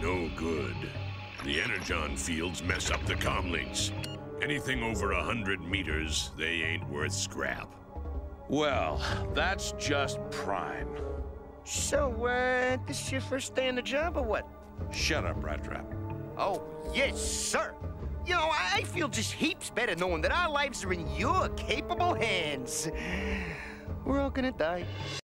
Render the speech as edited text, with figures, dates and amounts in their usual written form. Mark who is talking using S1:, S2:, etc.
S1: no good. The energon fields mess up the comlinks. Anything over 100 meters, they ain't worth scrap.
S2: Well, that's just prime.
S3: So, this is your first day on the job or what?
S2: Shut up, Rat Trap.
S3: Oh, yes, sir. You know, I feel just heaps better knowing that our lives are in your capable hands. We're all gonna die.